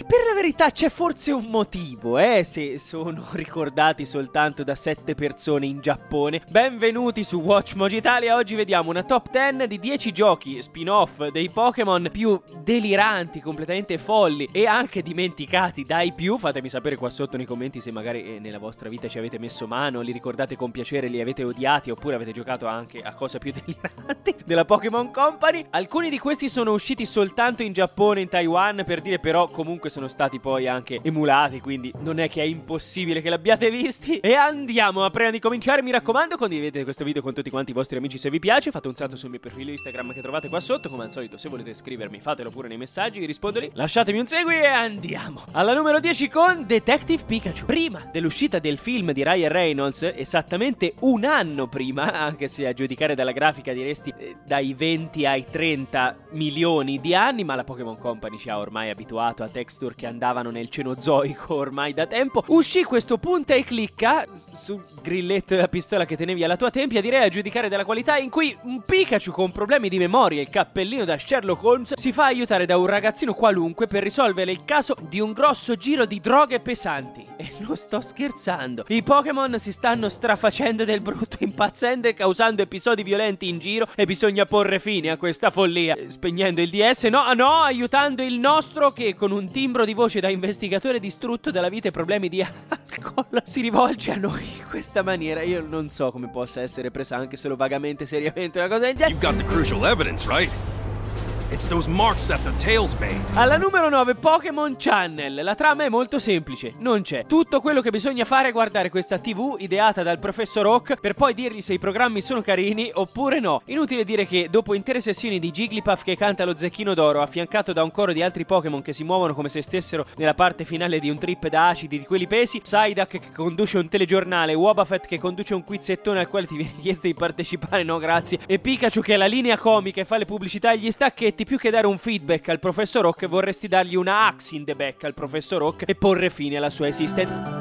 Per la verità c'è forse un motivo, se sono ricordati soltanto da 7 persone in Giappone. Benvenuti su WatchMojo Italia. Oggi vediamo una top 10 di 10 giochi spin-off dei Pokémon più deliranti, completamente folli e anche dimenticati dai più. Fatemi sapere qua sotto nei commenti se magari nella vostra vita ci avete messo mano, li ricordate con piacere, li avete odiati oppure avete giocato anche a cose più deliranti della Pokémon Company. Alcuni di questi sono usciti soltanto in Giappone, in Taiwan, per dire, però comunque sono stati poi anche emulati, quindi non è che è impossibile che l'abbiate visti. E andiamo, ma prima di cominciare mi raccomando condividete questo video con tutti quanti i vostri amici se vi piace, fate un salto sul mio profilo Instagram che trovate qua sotto, come al solito se volete scrivermi fatelo pure nei messaggi, vi rispondo lì, lasciatemi un segui e andiamo. Alla numero 10 con Detective Pikachu. Prima dell'uscita del film di Ryan Reynolds, esattamente un anno prima, anche se a giudicare dalla grafica diresti dai 20 ai 30 milioni di anni, ma la Pokémon Company ci ha ormai abituato a texture che andavano nel Cenozoico ormai da tempo, uscì questo punta e clicca sul grilletto della pistola che tenevi alla tua tempia, direi a giudicare dalla qualità, in cui un Pikachu con problemi di memoria e il cappellino da Sherlock Holmes si fa aiutare da un ragazzino qualunque per risolvere il caso di un grosso giro di droghe pesanti. E non sto scherzando, i Pokémon si stanno strafacendo del brutto, impazzendo e causando episodi violenti in giro, e bisogna porre fine a questa follia spegnendo il DS, no, aiutando il nostro che con un timbro di voce da investigatore distrutto dalla vita e problemi di alcol si rivolge a noi in questa maniera. Io non so come possa essere presa anche solo vagamente seriamente una cosa del genere. You've got the crucial evidence, right? It's those marks that the tails made. Alla numero 9, Pokémon Channel. La trama è molto semplice, non c'è. Tutto quello che bisogna fare è guardare questa TV ideata dal professor Oak per poi dirgli se i programmi sono carini oppure no. Inutile dire che dopo intere sessioni di Jigglypuff che canta lo zecchino d'oro, affiancato da un coro di altri Pokémon che si muovono come se stessero nella parte finale di un trip da acidi di quelli pesi, Psyduck che conduce un telegiornale, Wobbuffet che conduce un quizzettone al quale ti viene chiesto di partecipare, no grazie, e Pikachu che è la linea comica e fa le pubblicità agli stacchetti, più che dare un feedback al professor Oak vorresti dargli una axe in the back al professor Oak e porre fine alla sua esistenza.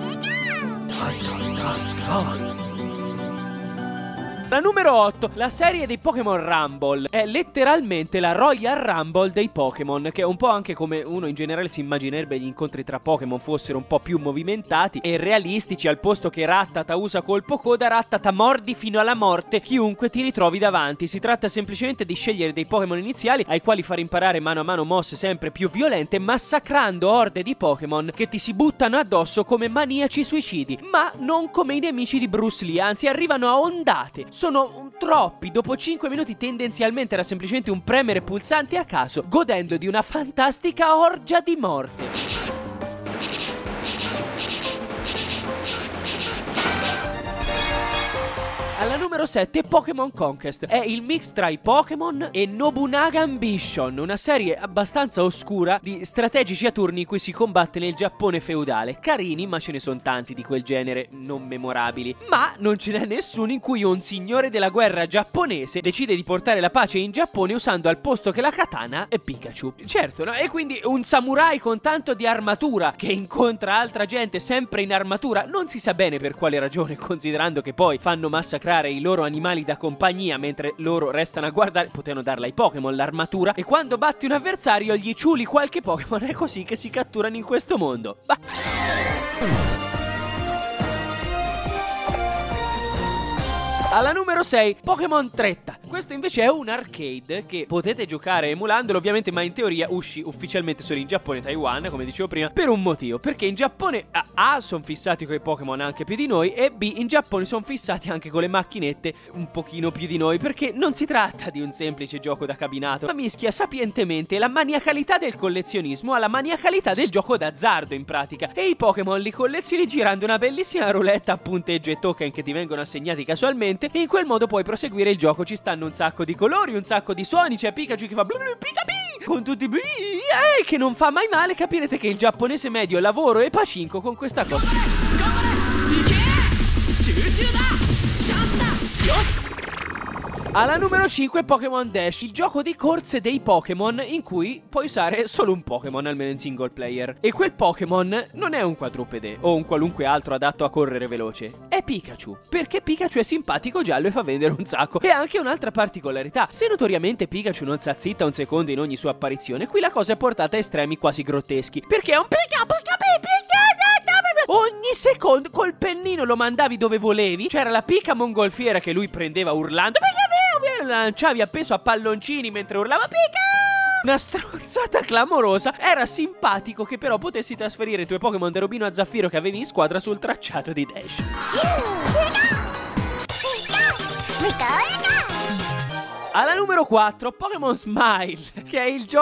La numero 8, la serie dei Pokémon Rumble. È letteralmente la Royal Rumble dei Pokémon, che è un po' anche come uno in generale si immaginerebbe gli incontri tra Pokémon fossero un po' più movimentati e realistici. Al posto che Rattata usa colpo coda, Rattata mordi fino alla morte chiunque ti ritrovi davanti. Si tratta semplicemente di scegliere dei Pokémon iniziali ai quali far imparare mano a mano mosse sempre più violente, massacrando orde di Pokémon che ti si buttano addosso come maniaci suicidi, ma non come i nemici di Bruce Lee, anzi arrivano a ondate. Sono troppi, dopo 5 minuti tendenzialmente era semplicemente un premere pulsanti a caso, godendo di una fantastica orgia di morte. Alla numero 7, Pokémon Conquest. È il mix tra i Pokémon e Nobunaga Ambition, una serie abbastanza oscura di strategici a turni in cui si combatte nel Giappone feudale. Carini, ma ce ne sono tanti di quel genere non memorabili. Ma non ce n'è nessuno in cui un signore della guerra giapponese decide di portare la pace in Giappone usando al posto che la katana Pikachu. Certo, no? E quindi un samurai con tanto di armatura che incontra altra gente sempre in armatura, non si sa bene per quale ragione, considerando che poi fanno massacrare i loro animali da compagnia mentre loro restano a guardare. Potevano darla ai Pokémon l'armatura, e quando batti un avversario gli ciuli qualche Pokémon. È così che si catturano in questo mondo. Alla numero 6, Pokémon Tretta. Questo invece è un arcade che potete giocare emulandolo ovviamente, ma in teoria uscì ufficialmente solo in Giappone e Taiwan, come dicevo prima, per un motivo. Perché in Giappone A sono fissati con i Pokémon anche più di noi, e B in Giappone sono fissati anche con le macchinette un pochino più di noi, perché non si tratta di un semplice gioco da cabinato, ma mischia sapientemente la maniacalità del collezionismo alla maniacalità del gioco d'azzardo in pratica. E i Pokémon li collezioni girando una bellissima rouletta a punteggio e token che ti vengono assegnati casualmente, e in quel modo puoi proseguire il gioco. Ci stanno un sacco di colori, un sacco di suoni, c'è Pikachu che fa Pikachu con tutti che non fa mai male. Capirete che il giapponese medio lavoro e pacinco con questa cosa. Alla numero 5 Pokémon Dash, il gioco di corse dei Pokémon in cui puoi usare solo un Pokémon, almeno in single player. E quel Pokémon non è un quadrupede o un qualunque altro adatto a correre veloce, è Pikachu. Perché Pikachu è simpatico giallo e fa vendere un sacco. E anche un'altra particolarità: se notoriamente Pikachu non sta zitta un secondo in ogni sua apparizione, qui la cosa è portata a estremi quasi grotteschi. Perché è un ogni secondo col pennino lo mandavi dove volevi. C'era la Pika mongolfiera che lui prendeva urlando Pika, la lanciavi appeso a palloncini mentre urlava Pika. Una stronzata clamorosa. Era simpatico che però potessi trasferire i tuoi Pokémon da Rubino a Zaffiro che avevi in squadra sul tracciato di Dash. Alla numero 4 Pokémon Smile, che è il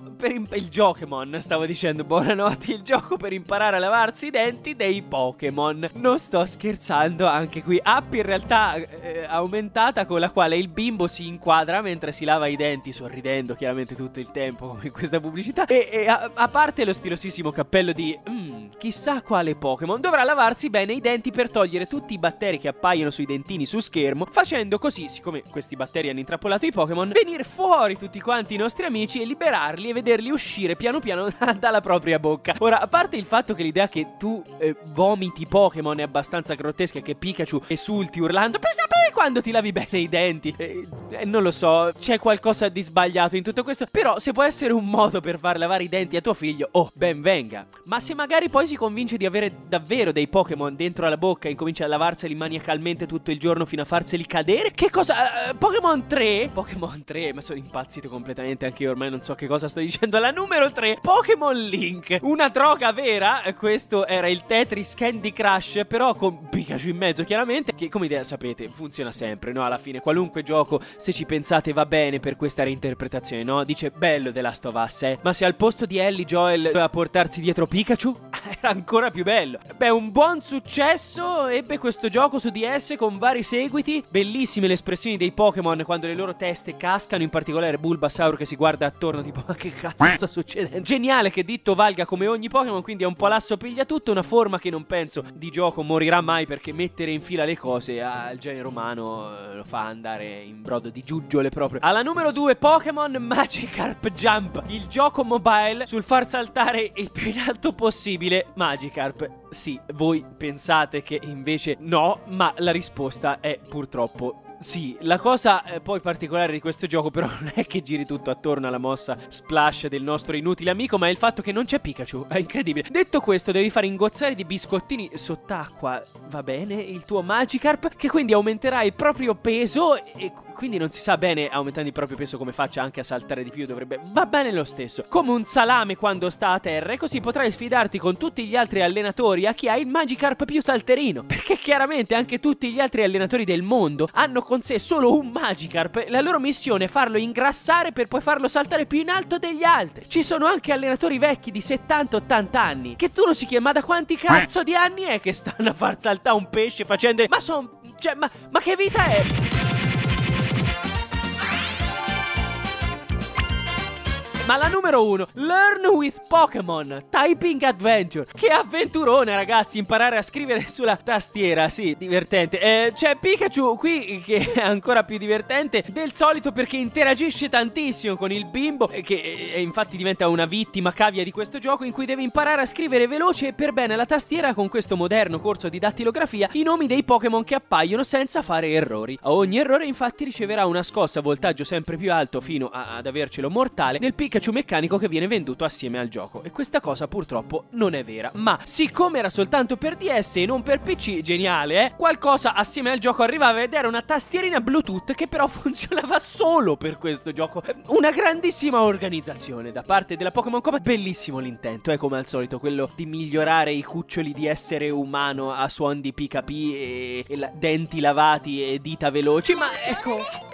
Pokémon, stavo dicendo, buonanotte, il gioco per imparare a lavarsi i denti dei Pokémon. Non sto scherzando, anche qui app in realtà aumentata con la quale il bimbo si inquadra mentre si lava i denti, sorridendo chiaramente tutto il tempo come in questa pubblicità. E a parte lo stilosissimo cappello di chissà quale Pokémon dovrà lavarsi bene i denti per togliere tutti i batteri che appaiono sui dentini su schermo, facendo così, siccome questi batteri hanno intrappolato i Pokémon, venire fuori tutti quanti i nostri amici e liberarli e vederli uscire piano piano dalla propria bocca. Ora, a parte il fatto che l'idea che tu vomiti Pokémon è abbastanza grottesca, che Pikachu esulti urlando Pika quando ti lavi bene i denti, non lo so, c'è qualcosa di sbagliato in tutto questo. Però se può essere un modo per far lavare i denti a tuo figlio, oh, ben venga. Ma se magari poi si convince di avere davvero dei Pokémon dentro la bocca e incomincia a lavarseli maniacalmente tutto il giorno fino a farseli cadere, che cosa? Pokémon 3, ma sono impazzito completamente anche io, ormai non so che cosa sto dicendo. Alla numero 3 Pokémon Link, una droga vera. Questo era il Tetris Candy Crush, però con Pikachu in mezzo chiaramente, che come idea sapete funziona sempre, no? Alla fine qualunque gioco, se ci pensate, va bene per questa reinterpretazione, no? Dice bello The Last of Us, ma se al posto di Ellie Joel doveva portarsi dietro Pikachu, era ancora più bello. Beh, un buon successo ebbe questo gioco su DS con vari seguiti. Bellissime le espressioni dei Pokémon quando le loro teste cascano, in particolare Bulbasaur che si guarda attorno tipo ma che cazzo sta succedendo. Geniale che Ditto valga come ogni Pokémon, quindi è un po' l'asso piglia tutto, una forma che non penso di gioco morirà mai, perché mettere in fila le cose al genere umano lo fa andare in brodo di giuggiole proprio. Alla numero 2 Pokémon Magikarp Jump, il gioco mobile sul far saltare il più in alto possibile Magikarp. Sì, voi pensate che invece no, ma la risposta è purtroppo sì. La cosa poi particolare di questo gioco però non è che giri tutto attorno alla mossa splash del nostro inutile amico, ma è il fatto che non c'è Pikachu. È incredibile. Detto questo, devi fare ingozzare di biscottini sott'acqua, va bene, il tuo Magikarp, che quindi aumenterà il proprio peso e quindi non si sa bene, aumentando il proprio peso, come faccia anche a saltare di più. Dovrebbe, va bene lo stesso, come un salame quando sta a terra, e così potrai sfidarti con tutti gli altri allenatori a chi ha il Magikarp più salterino, perché chiaramente anche tutti gli altri allenatori del mondo hanno con sé solo un Magikarp. La loro missione è farlo ingrassare per poi farlo saltare più in alto degli altri. Ci sono anche allenatori vecchi di 70-80 anni che tu non si chiedi ma da quanti cazzo di anni è che stanno a far saltare un pesce facendo ma che vita è? Ma la numero 1, Learn with Pokémon Typing Adventure. Che avventurone, ragazzi, imparare a scrivere sulla tastiera. Sì, divertente. C'è Pikachu qui che è ancora più divertente del solito, perché interagisce tantissimo con il bimbo, che infatti diventa una vittima cavia di questo gioco, in cui deve imparare a scrivere veloce e per bene alla tastiera, con questo moderno corso di dattilografia, i nomi dei Pokémon che appaiono senza fare errori. A ogni errore infatti riceverà una scossa a voltaggio sempre più alto fino ad avercelo mortale del Pikachu meccanico che viene venduto assieme al gioco. E questa cosa purtroppo non è vera, ma siccome era soltanto per DS e non per PC, geniale, qualcosa assieme al gioco arrivava, ed era una tastierina Bluetooth che però funzionava solo per questo gioco. Una grandissima organizzazione da parte della Pokémon Company. Bellissimo l'intento, è come al solito quello di migliorare i cuccioli di essere umano a suon di PKP e denti lavati e dita veloci, ma ecco,